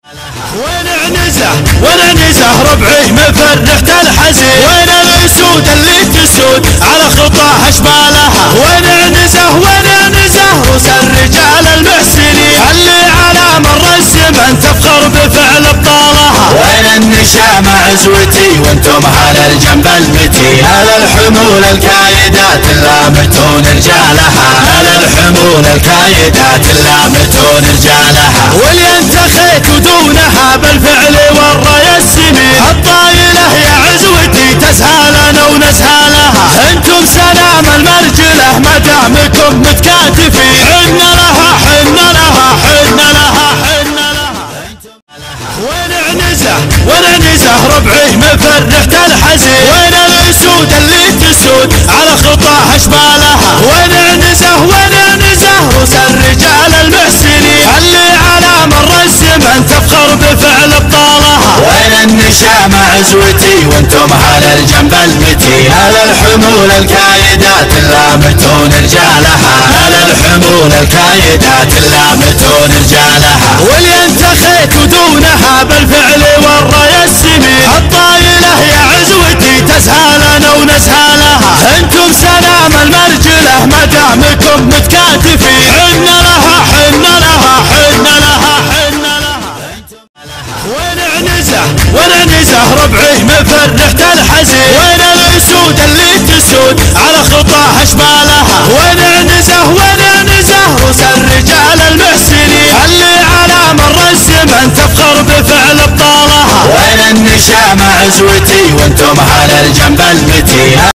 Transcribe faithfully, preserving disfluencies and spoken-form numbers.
وين عنزه وين عنزه ربعي مفرحت الحزين، وين الاسود اللي تسود على خطاها اشبالها، وين عنزه وين عنزه روس الرجال المحسنين اللي على مر الزمن تفخر بفعل ابطالها، وين النشامه عزوتي وانتم على الجنب المتين، على الحمول الكايدات اللامتون رجالها، على الحمول الكايدات اللامتون رجالها، واللي انتخيت دونها بالفعل والراي السمين، الطايله يا عزوتي تسهالنا ونسهالها، انتم سلام المرجله ما دامكم متكاتفين، حنا لها حنا لها حنا لها حنا لها. وين عنزه وين عنزه ربعي مفرحت الحزين، وين الاسود اللي تسود على خطاها اشبالها، وين عنزه وين عنزه روس الرجال المحسنين اللي على مر الزمن تفخر بفعل ابطالها، وين النشامه عزوتي وانتم على الجنب المتين، على الحمول الكايدات اللامتون رجالها، على الحمول الكايدات اللامتون رجالها، واللي انتخيت دونها بالفعل والراي السمين، الطايله يا عزوتي تسهالنا ونسهالها، انتم سلام المرجله ما دامكم متكاتفين، حنا لها حنا لها حنا لها حنا لها. وين عنزه وين عنزه ربعي مفرحت الحزين، وين الاسود اللي تسود على خطاها اشبالها، وين عنزه وين عنزه روس الرجال المحسنين اللي على مر الزمن تفخر بفعل ابطالها، وين النشامه عزوتي وانتم على الجنب المتين.